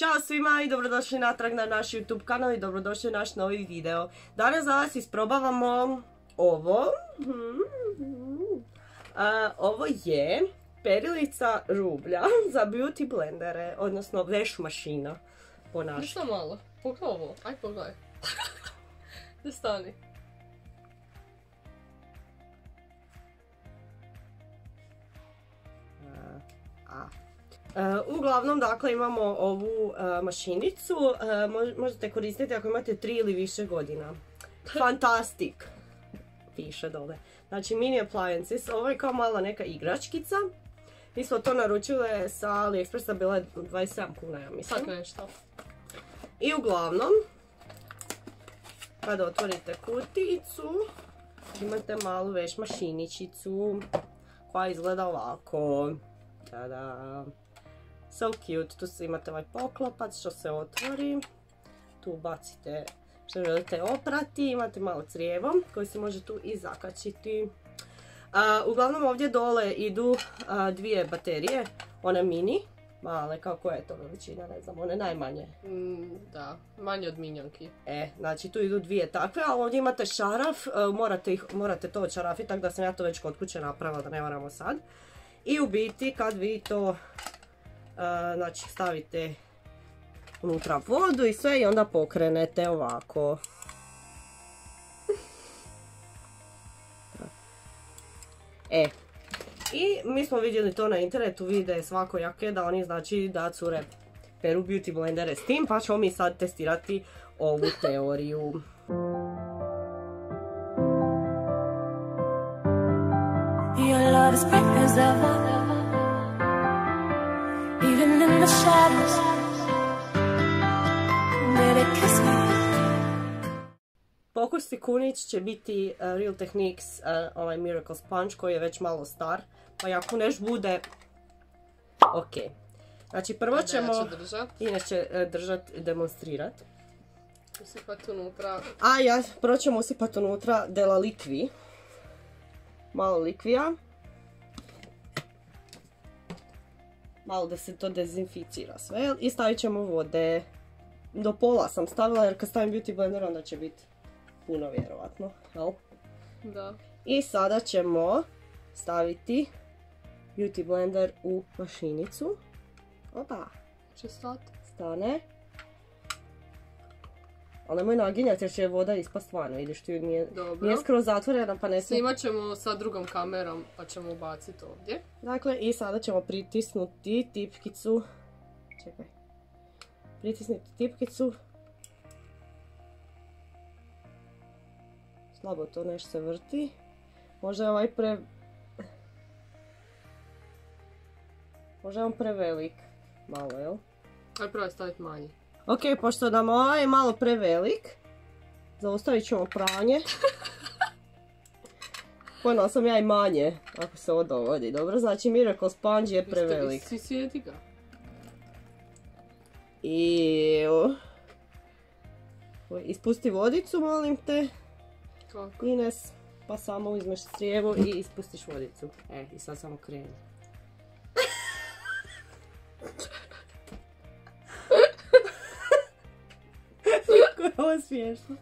Ćao svima i dobrodošli natrag na naš YouTube kanal i dobrodošli u naš novi video. Danas za vas isprobavamo ovo. Ovo je perilica rublja za beauty blendere, odnosno veš mašina po našem. Ništa malo, pogledaj ovo, aj pogledaj. Gdje stani? Uglavnom, dakle, imamo ovu mašinicu, možete koristiti ako imate 3 ili više godina. Fantastic, piše dole. Znači, mini appliances, ovo je kao mala neka igračkica. Mi smo to naručile sa AliExpressa, bila je 27 kuna, ja mislim. Tako nešto. I uglavnom, kada otvorite kutijicu, imate malu veš mašiničicu koja izgleda ovako. Tada! So cute, tu imate ovaj poklopac što se otvori, tu bacite što želite oprati, imate malo crijevo koji se može tu i zakačiti. Uglavnom ovdje dole idu dvije baterije, one mini, male, kao koja je to veličina, ne znam, one najmanje. Da, manje od minjonki. Znači tu idu dvije takve, a ovdje imate šaraf, morate to odšarafiti, tako da sam ja to već kod kuće napravila, da ne moramo sad. I u biti kad vi to znači stavite unutra vodu i sve i onda pokrenete ovako. I mi smo vidjeli to na internetu, vide svakojake da oni znači da cure peru beauty blendere s tim, pa ćemo mi sad testirati ovu teoriju. Your love is bright as ever, even in the shadows. Baby, kiss me. Pokusni kunić će biti Real Techniques ovaj Miracle Sponge koji je već malo star, pa ako neš bude ok. Znači prvo ćemo Ines će držat i demonstrirat. Usipat unutra. Prvo ćemo usipat unutra Dela Liqui. Malo likvija. Malo da se to dezinficira sve. I stavit ćemo vode. Do pola sam stavila jer kad stavim beauty blender onda će biti puno vjerovatno. Da. I sada ćemo staviti beauty blender u mašinicu. Opa. Će stati? Stane. Ali nemoj naginjati jer će voda ispast vano, vidiš tu nije skroz zatvorena pa ne smije. Snimat ćemo sa drugom kamerom pa ćemo ubaciti ovdje. Dakle, i sada ćemo pritisnuti tipkicu. Čekaj. Pritisnuti tipkicu. Slabo to nešto se vrti. Možda je ovaj Možda je on prevelik. Malo, jel? Aj prvo staviti manji. Ok, pošto nam ovaj je malo prevelik, zaustavit ćemo pranje. Pojela sam ja i manje, ako se ovo dogodi, dobro? Znači Miracle Sponge je prevelik. Sjeti ga. Ispusti vodicu, molim te. Kako? Ines, pa samo uzmeš crijevo i ispustiš vodicu. I sad samo kreni. Ovo je smiješno.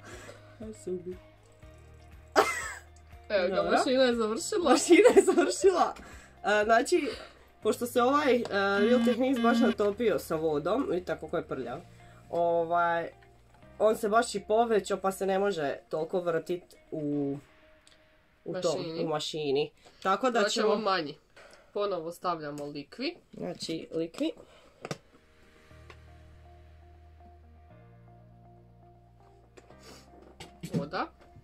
Evo ga, mašina je završila. Mašina je završila. Znači, pošto se ovaj Real Techniques baš natopio sa vodom, vidite kako je prljav, on se baš i povećao pa se ne može toliko vrtiti u mašini. Tako da ćemo manji. Ponovo stavljamo Liqui. Znači, Liqui. Voda.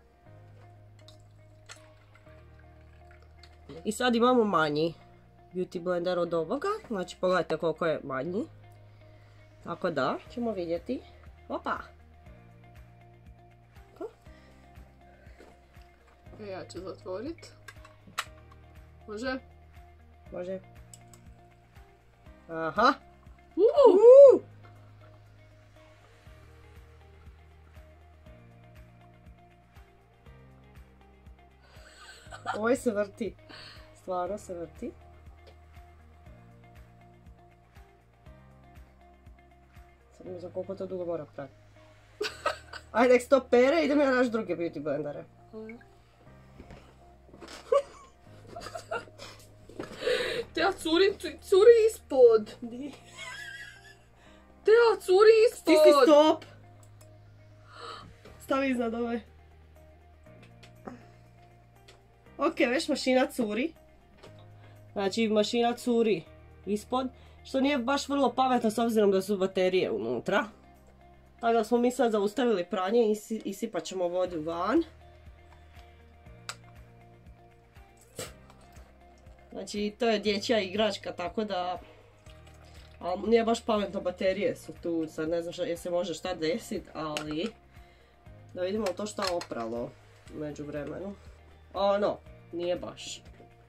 I sad imamo manji beauty blender od ovoga. Znači pogledajte koliko je manji. Tako da ćemo vidjeti. Opa! Ja ću zatvoriti. Može? Može. Aha! Ovo se vrti. Stvarno se vrti. Ne znam koliko to dugo mora prati. Ajde, nek se to pere, idem ja naš druge beauty blendere. Teo, curi ispod. Di? Teo, curi ispod. Stisni stop! Stavi iznad ove. Ok, već mašina curi. Znači, mašina curi ispod. Što nije baš vrlo pametno s obzirom da su baterije unutra. Tako da smo mi sad zaustavili pranje i isipat ćemo vodu van. Znači, to je dječja igračka, tako da... Ali nije baš pametno, baterije su tu, sad ne znam je se može šta desit, ali... Da vidimo to šta opralo u međuvremenu. No, nije baš.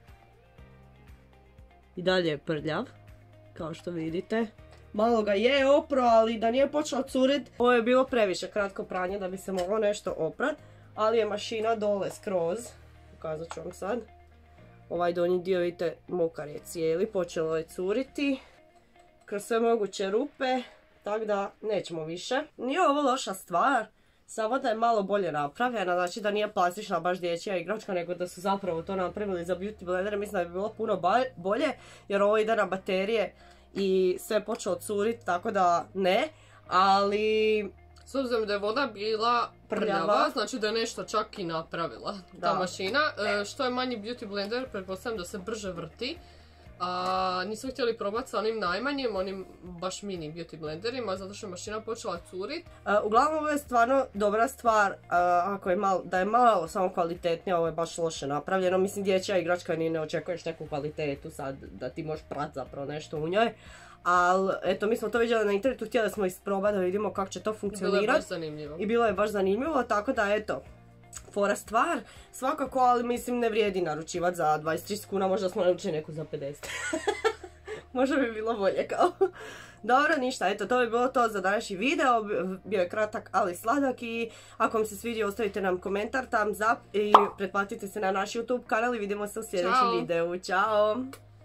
I dalje je prljav, kao što vidite. Malo ga je opro, ali da nije počelo curit. Ovo je bilo previše kratko pranje da bi se moglo nešto oprat. Ali je mašina dole skroz. Pokazat ću vam sad. Ovaj donji dio, vidite, mokar je cijeli. Počelo je curiti. Kroz sve moguće rupe. Tako da nećemo više. Nije ovo loša stvar. Samo da je malo bolje napravljena. Znači da nije plastična baš dječja igračka, nego da su zapravo to napravili za beauty blender. Mislim da bi bilo puno bolje. Jer ovo ide na baterije. I sve je počelo curit, tako da ne, ali... S obzirom da je voda bila prljava, znači da je nešto čak i napravila ta mašina. Što je manji beauty blender, pretpostavljam da se brže vrti. Nismo htjeli probati sa onim najmanjim, onim baš mini beauty blenderima, zato što je mašina počela curit. Uglavnom ovo je stvarno dobra stvar, da je malo samo kvalitetnija, ovo je baš loše napravljeno. Mislim, dječja igračka, ni ne očekuješ neku kvalitetu sad, da ti možeš prat zapravo nešto u njoj. Ali, eto, mi smo to vidjeli na internetu, htjeli smo isprobati da vidimo kako će to funkcionirati. Bilo je baš zanimljivo. I bilo je baš zanimljivo, tako da, eto, fora stvar. Svakako, ali mislim ne vrijedi naručivati za 23 kuna, možda smo naručili neku za 50. Možda bi bilo bolje kao. Dobro, ništa, eto, to bi bilo to za današnji video. Bio je kratak, ali sladak i ako vam se svidio, ostavite nam komentar, thumbs up i pretplatite se na naš YouTube kanal i vidimo se u sljedećem videu. Ćao!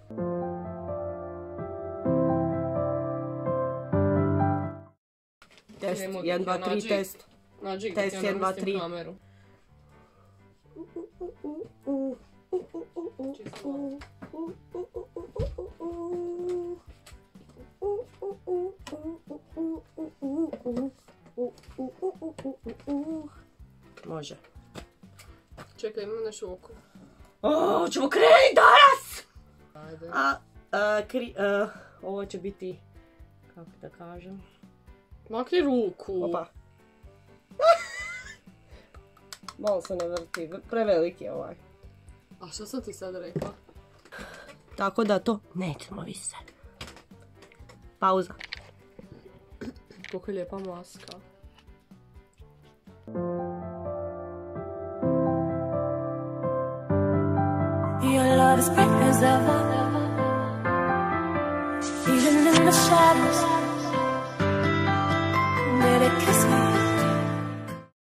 Test, 1, 2, 3, test. Test, 1, 2, 3. Kameru. Može. Čekaj, imam nešto u oku. Ćemo krenuti danas! Ajde. Ovo će biti, kako da kažem... Makni ruku. Opa. Malo se ne vrti, preveliki je ovaj. A što sam ti sad rekla? Tako da to nećemo više. Pauza. Koliko je lijepa maska. Your love is bright as ever, even in the shadows. Let it kiss me.